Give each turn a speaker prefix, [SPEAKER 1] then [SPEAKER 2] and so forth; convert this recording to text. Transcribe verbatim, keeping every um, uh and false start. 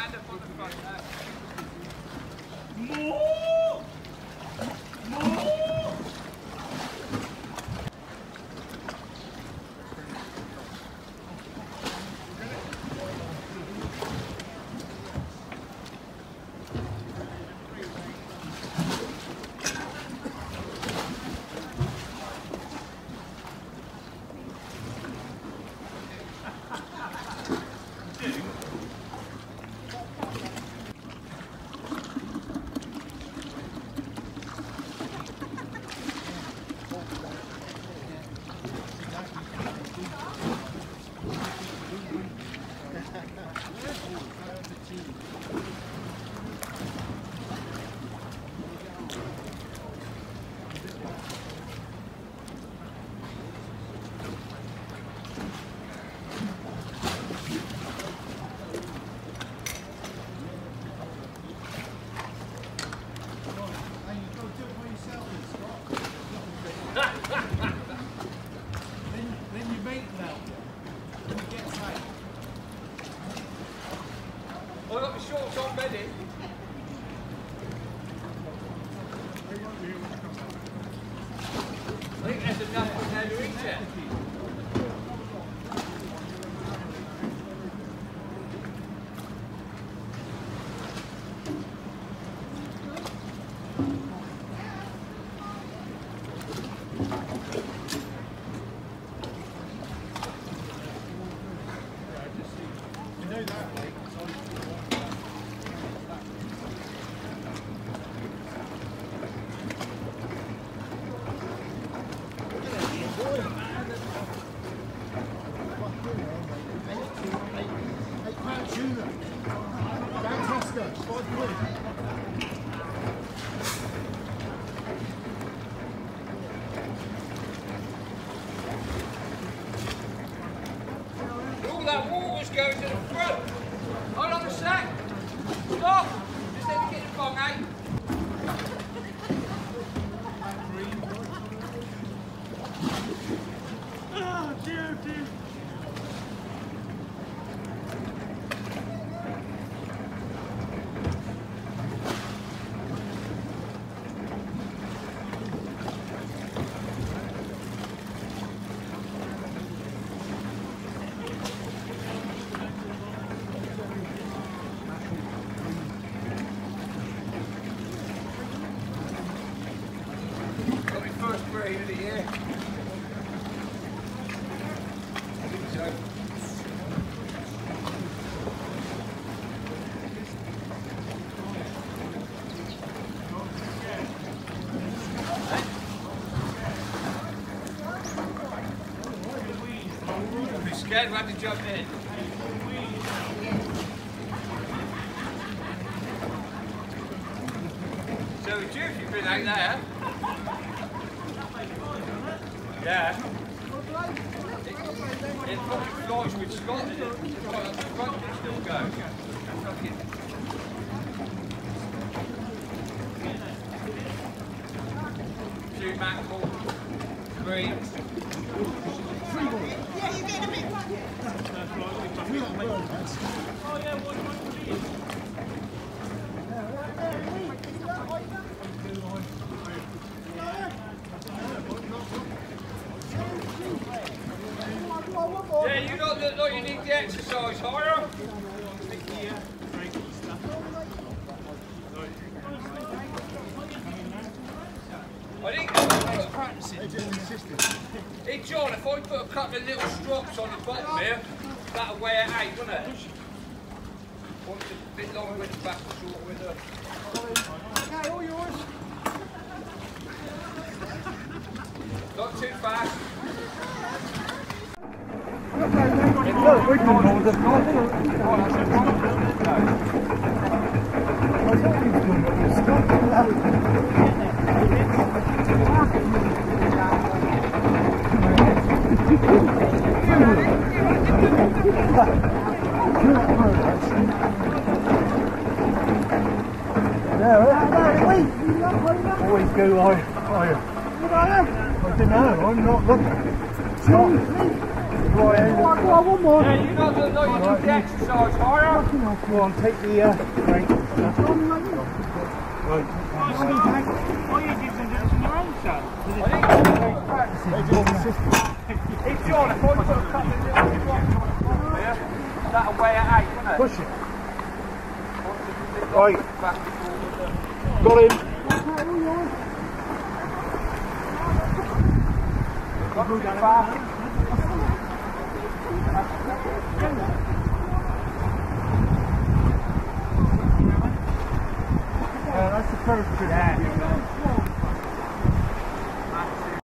[SPEAKER 1] stand up on the front there.
[SPEAKER 2] More! More!
[SPEAKER 1] I've got my shorts on ready. I think there's enough in there to eat it. All that water's going to the front. Hold on a sec. Stop. Just let me get the bong out.
[SPEAKER 2] Oh dear, dear.
[SPEAKER 1] Got my first brain of the year. I think so. I'd be scared we had to jump in. So would you if you've been out there? Yeah. It, it fucking flies with Scotland. It's right up the front, it still goes. Fucking. Two mackerel, three.
[SPEAKER 3] Yeah, you're getting a bit.
[SPEAKER 2] Oh yeah, what do you want to be?
[SPEAKER 1] Yeah, you don't look like you need the exercise higher. I think hey John, if I put a couple of little strops on the bottom here, that'll wear it out, wouldn't it? One's a bit longer with the back, short with the...
[SPEAKER 3] Okay, all yours.
[SPEAKER 1] Not too fast.
[SPEAKER 3] Look, we can hold it. Always go higher. I didn't know, I'm not looking.
[SPEAKER 4] Brian. Go on, go on, one more.
[SPEAKER 1] Yeah, you're not going to know you do the exercise, are you?
[SPEAKER 4] Go on, take the uh, drink. Right.
[SPEAKER 2] All you did was do your own son.
[SPEAKER 1] Hey, John, if I put a couple of little drops on the bottom there, that'll weigh at eight, won't it?
[SPEAKER 4] Push it.
[SPEAKER 1] Right.
[SPEAKER 4] Got him.
[SPEAKER 1] Got too far.
[SPEAKER 4] Uh, that's the first good hand.